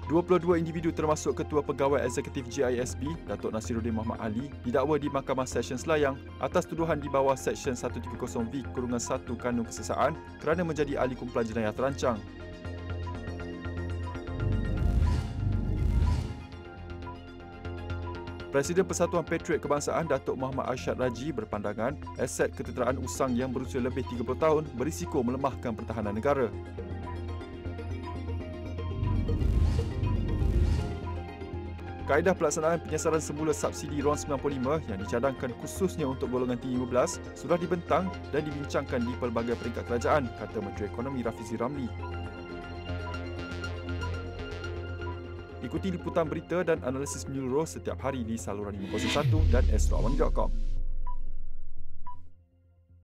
22 individu termasuk Ketua Pegawai Eksekutif JISB, Datuk Nasiruddin Muhammad Ali, didakwa di Mahkamah Seksyen Selayang atas tuduhan di bawah Seksyen 130V-1 Kanun Kesesaan kerana menjadi ahli kumpulan jenayah terancang. Presiden Persatuan Patriot Kebangsaan Datuk Muhammad Arsyad Raji berpandangan aset ketenteraan usang yang berusia lebih 30 tahun berisiko melemahkan pertahanan negara. Kaedah pelaksanaan penyesaran semula subsidi RON 95 yang dicadangkan khususnya untuk golongan T15 sudah dibentang dan dibincangkan di pelbagai peringkat kerajaan, kata Menteri Ekonomi Rafizi Ramli. Ikuti liputan berita dan analisis menyeluruh setiap hari di saluran 501 dan astrawani.com.